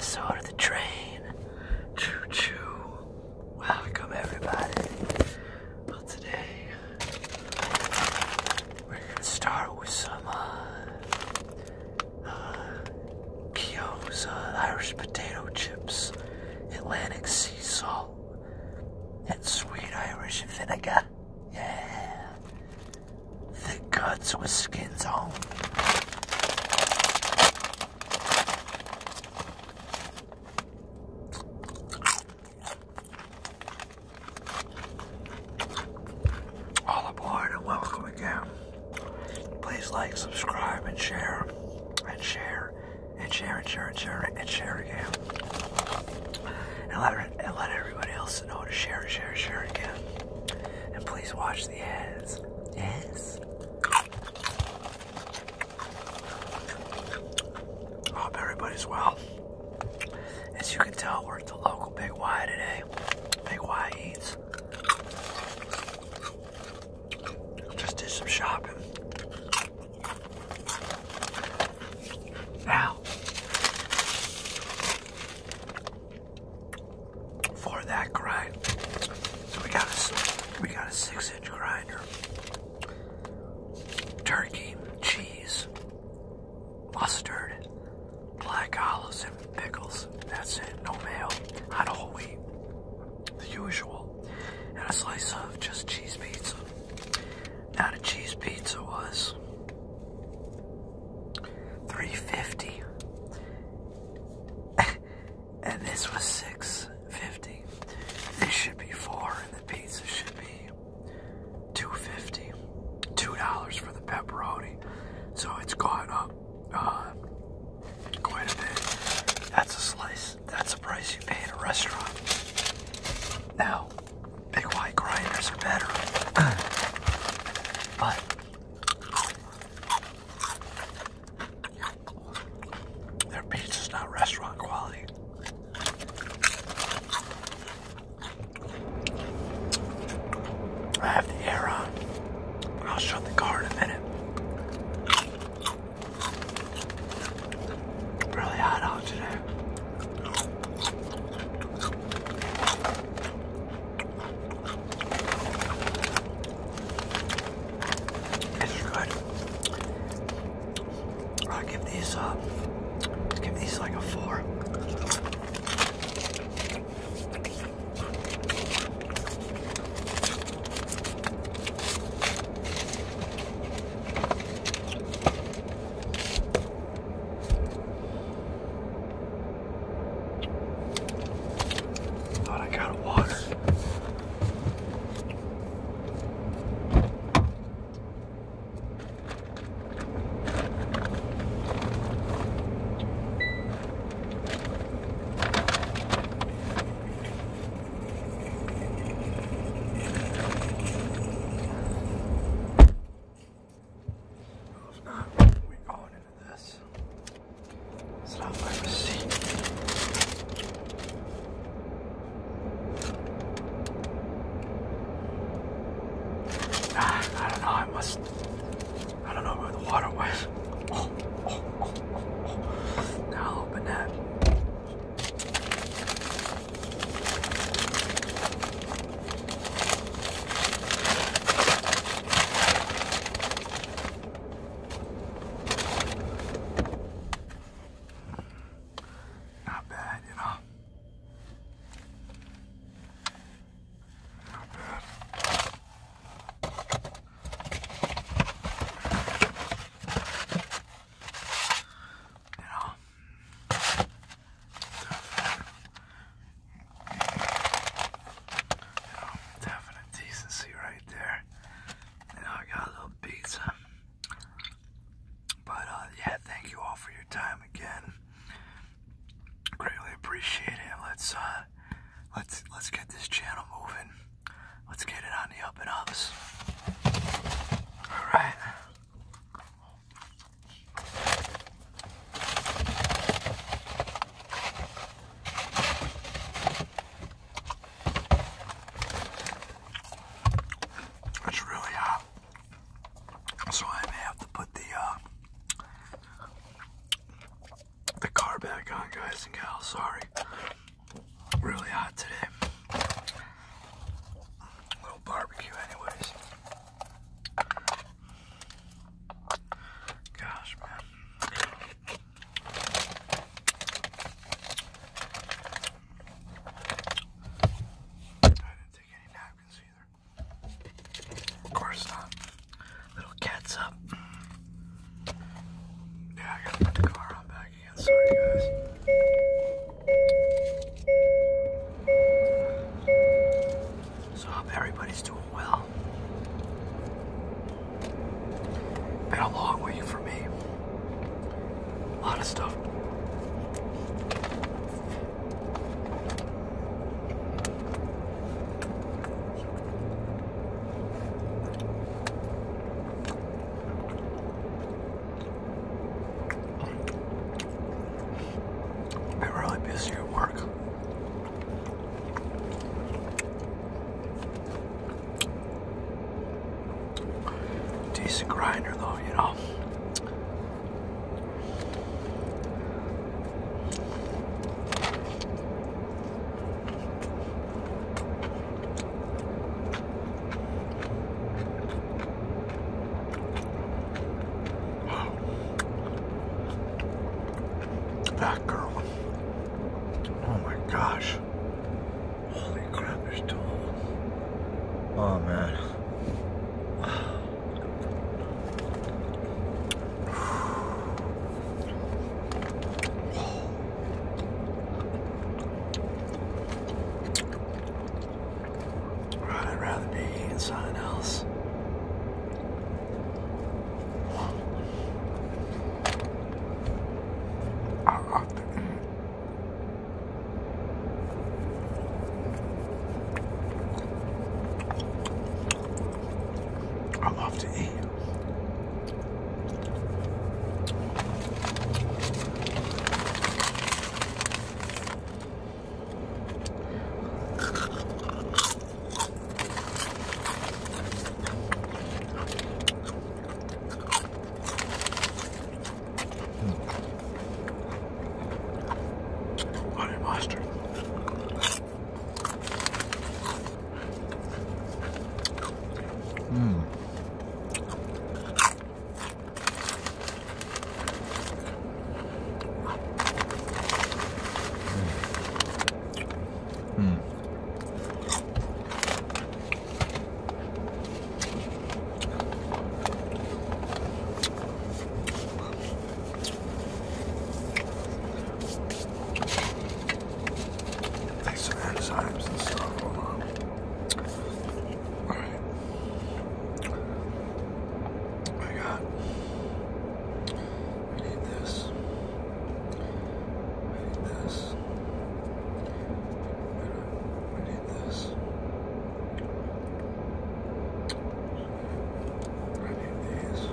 episode of The Train. Choo choo. Welcome, everybody. Well, today we're going to start with some Kyo's Irish potato chips, Atlantic sea salt, and sweet Irish vinegar. Yeah. Thick cuts with skins on. All aboard and welcome again. Please like, subscribe, and share, and share, and share, and share, and share, and share again. And let everybody else know to share, and share, and share again. And please watch the ads. Yes. I hope everybody's well. As you can tell, we're at the local Big Y today. Big Y Eats. Just did some shopping. Now, for that grind, we got a 6-inch grinder. Turkey, cheese, mustard, black olives, and pickles. That's it. No mayo. On whole wheat. The usual. And a slice of just cheese pizza. Now the cheese pizza was $3.50. And this was $6.50. This should be $4, and the pizza should be $2.50. $2 for the pepperoni. So it's gone up quite a bit. That's a slice. That's the price you pay in a restaurant. Now, Big Y grinders are better. But their pizza's not restaurant quality. I have the air on. I'll shut the car in a minute. Really hot out today. It's good. I'll give these like a 4. Thought I got water. We're going into this. It's not my receipt. I don't know, I don't know where the water was. Now I'll open that. Not bad, you know. Not bad. Been a long week for me. A lot of stuff. Been really busy at work. Decent grinder though, you know. That girl. Oh my gosh. Holy crap, there's two of them. Oh man. I'd rather be eating something else. I love to eat. Honey mustard. Take some enzymes and stuff. Hold on. Alright. We need this. We need this. We need this. I need these.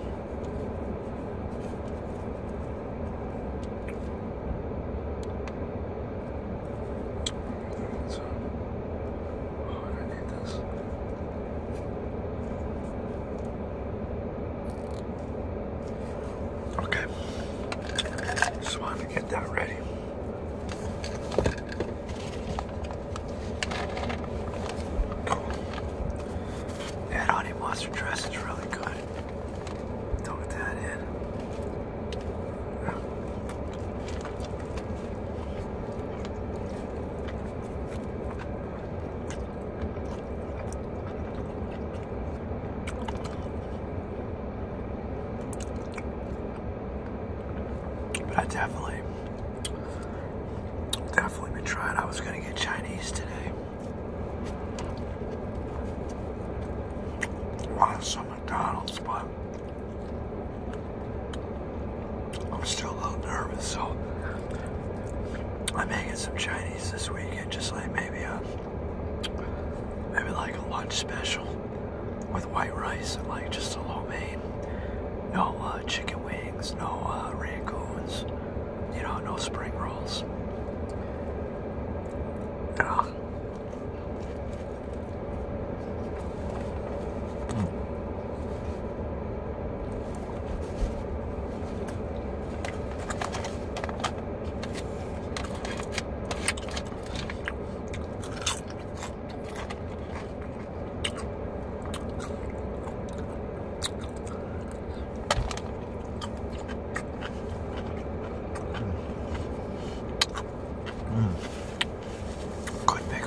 I need this. Okay. Just wanted to get that ready. Cool. That honey mustard dress is really good. Dunk that in. But I definitely been trying. I was gonna get Chinese today. Wanted some McDonald's, but I'm still a little nervous, so I'm making some Chinese this weekend, just like maybe like a lunch special with white rice and like just a lo mein. No chicken wings, no rangoons, you know, no spring rolls. Yeah. Good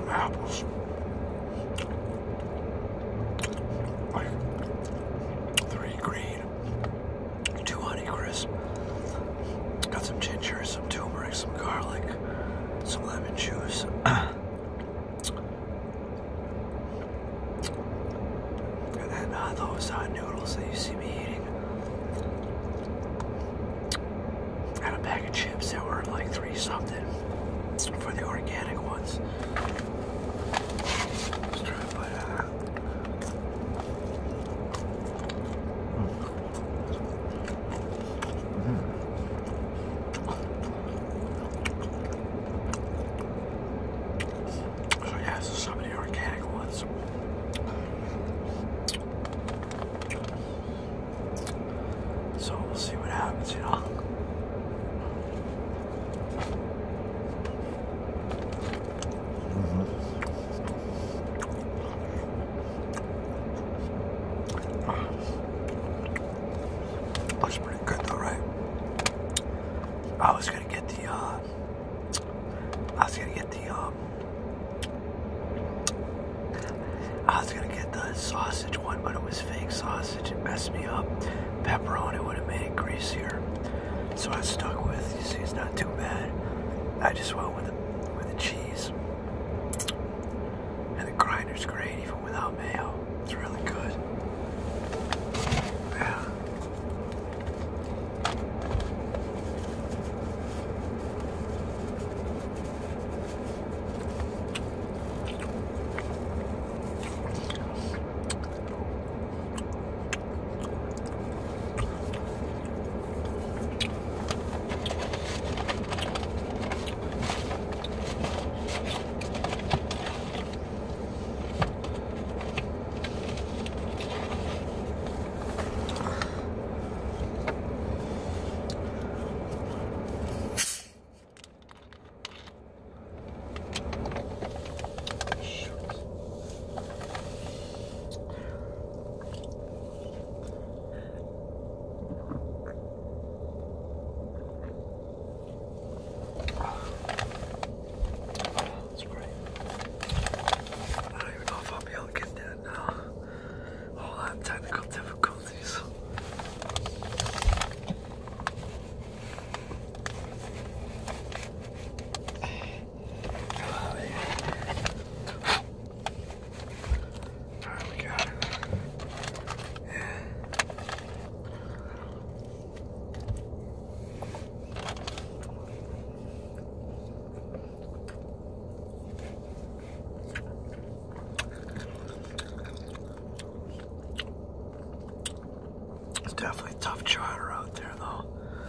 some apples. Like 3 green, 2 honey crisp. Got some ginger, some turmeric, some garlic, some lemon juice. And then those noodles that you see me eating. And a bag of chips that were like 3 something for the organic ones. Let's try to put So yeah, so some of the organic ones. So we'll see what happens, you know. Looks pretty good though, right? I was gonna get the sausage one, but it was fake sausage. It messed me up. Pepperoni would have made it greasier. So I stuck with, you see, it's not too bad. I just went with the cheese. And the grinder's great even without mayo. It's really good. Yeah. Technical difficulties. Alright, we got it. Yeah. It's definitely tough charter out there, though.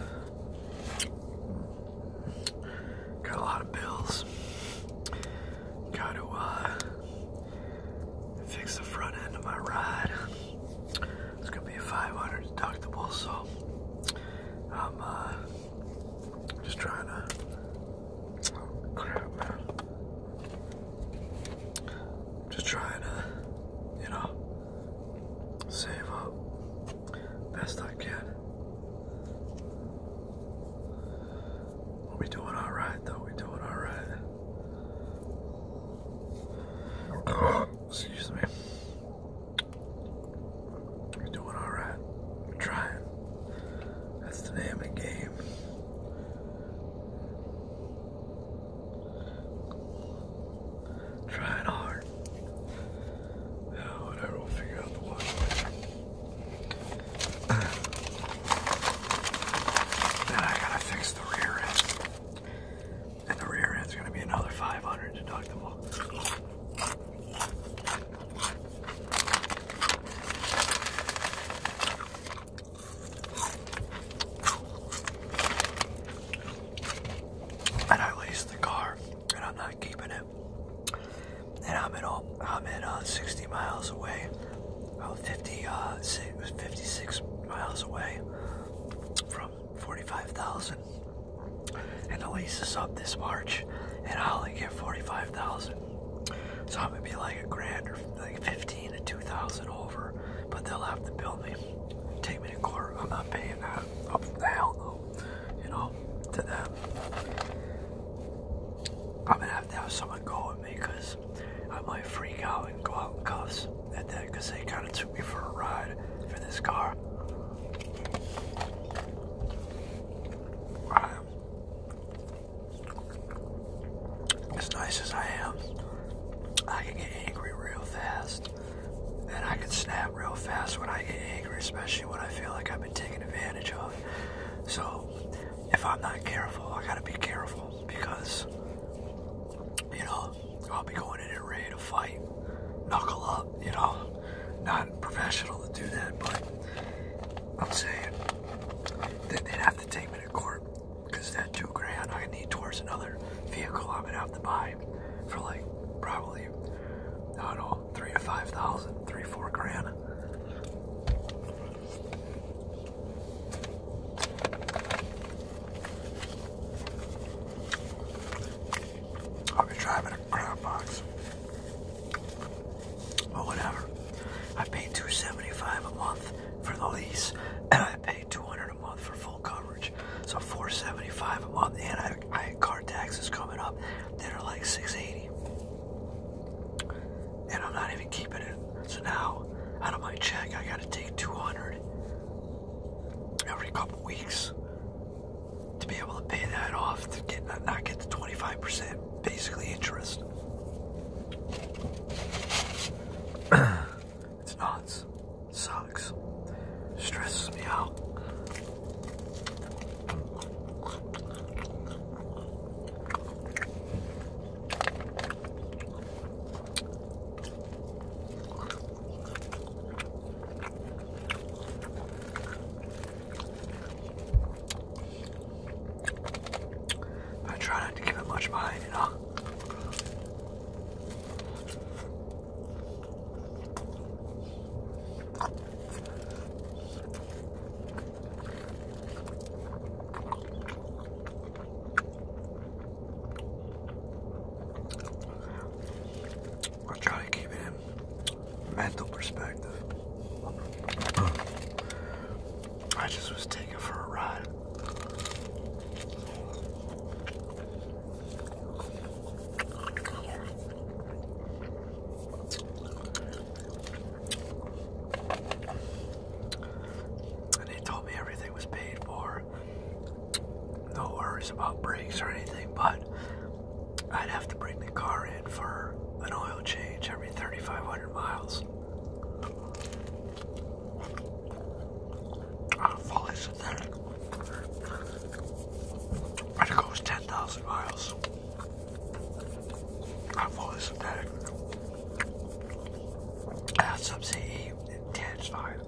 Got a lot of bills. Got to fix the front end of my ride. It's gonna be a $500 deductible, so I'm just trying to. Oh, crap, man. Just trying to, you know, save up best I can. We're doing all right, though. We're doing all right. Excuse me. We're doing all right. We're trying. That's the name of the game. Trying hard. Yeah, whatever. We'll figure out the wash later. Then I gotta fix the rear end. And the rear end's gonna be another $500 deductible. And I leased the car, and I'm not keeping it. And I'm at 60 miles away, 56 miles away from 45,000. And the lease is up this March, and I only get 45,000. So I'm gonna be like $1,000 or like 15 to 2,000 over, but they'll have to bill me, take me to court. I'm not paying that. Up the hell no, you know, to them. I'm gonna have to have someone go with me because I might freak out and go out in cuffs at that because they kind of took me for a ride for this car. As nice as I am, I can get angry real fast. And I can snap real fast when I get angry, especially when I feel like I've been taken advantage of. So, if I'm not careful, I gotta be careful because, you know, I'll be going in there ready to fight, knuckle up, you know. Not professional to do that, but I'm saying that they'd have to take me to court because that $2,000 I need towards another vehicle I'm gonna have to buy for like probably, I don't know, 3,000 to 5,000, 3-4 grand. I'll be driving a crowd box. But whatever. I paid $275 a month for the lease, and I paid $200 a month for full coverage. So $475 a month, and I had car taxes coming up that are like $680. And I'm not even keeping it. So now, out of my check, I gotta take $200 every couple weeks to be able to pay that off, to not get the 25% basically interest. It's nuts. Sucks. Stresses me out. I try not to give it much mind, you know. I try to keep it in mental perspective. I just was taken for a ride. And they told me everything was paid for. No worries about brakes or anything, but I'd have to bring the car in for an oil change every 3,500 miles. Fully synthetic. And it goes 10,000 miles. I'm fully synthetic. Some say 10 is fine.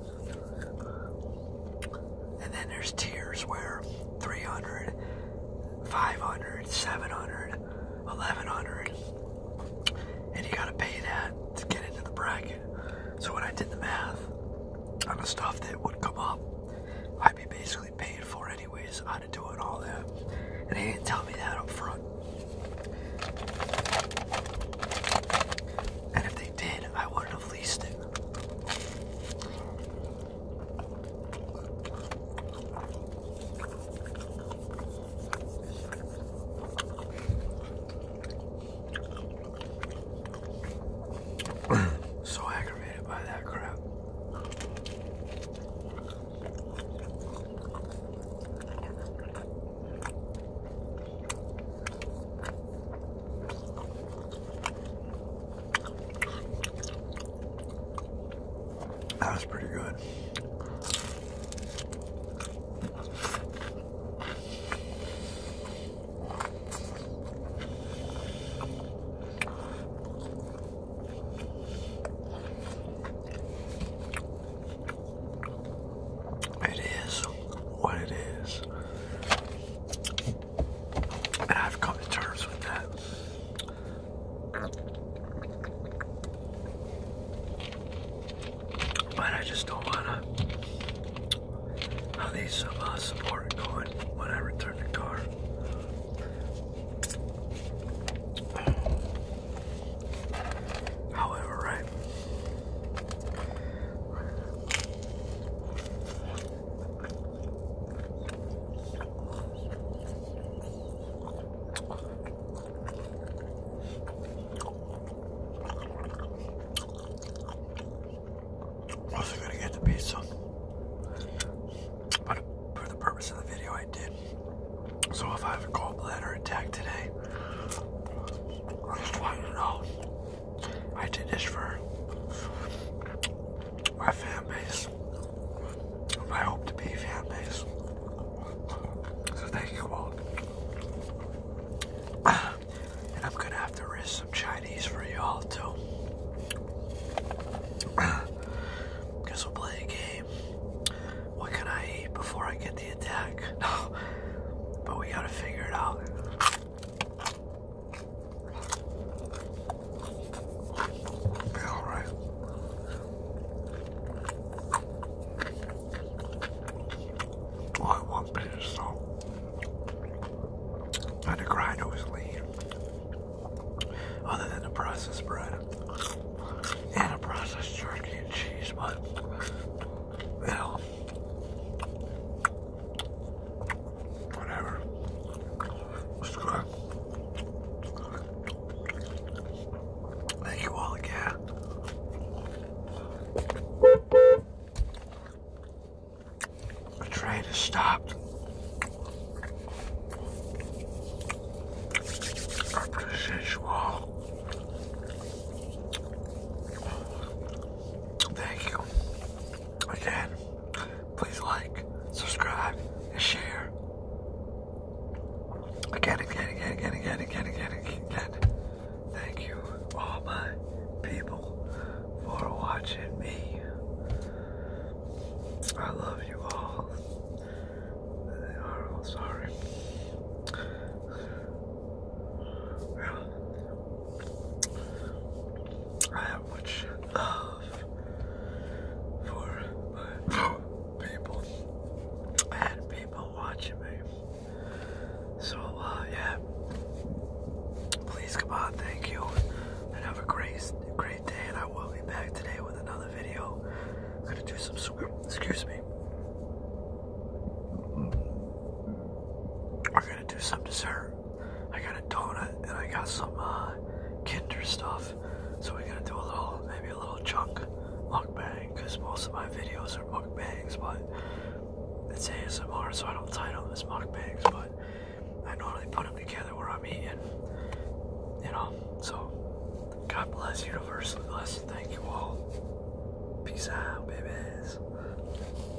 And then there's tiers where 300, 500, 700, 1,100. And you gotta pay that to get into the bracket. So when I did the math on the stuff that would come up, I'd be basically paying for anyways out of doing all that. And they didn't tell me that up front. And if they did, I wouldn't have leased it. So aggravated by that crap. That was pretty good. It is what it is. And I've come to terms with that. But I just don't want to So if I have a gallbladder attack today, I just want you to know I did this for my fan base, my hope to be fan base. So thank you all. And I'm gonna have to risk some Chinese for y'all too. Guess we'll play a game. What can I eat before I get the attack? No, but we gotta figure it out. Yeah, alright. All I want is salt. And the grinder was lean. Other than the processed bread. And the processed jerky and cheese, but you know, whatever. It's good. Thank you all again. The train has stopped. I appreciate you all. Thank you. Again, please like, subscribe, and share. Again. Thank you, all my people, for watching me. I love you all. They are all sorry. Well, I have much love for my people and people watching me. So, yeah. Please come on, thank you. And have a great day. And I will be back today with another video. I'm gonna do some, excuse me. We're gonna do some dessert. I got a donut and I got some Kinder stuff. So we're gonna do maybe a little chunk mukbang, because most of my videos are mukbangs, but it's ASMR, so I don't title them as mukbangs, but I normally put them together where I'm eating, you know. So God bless, universally blessed. Thank you all. Peace out, babies.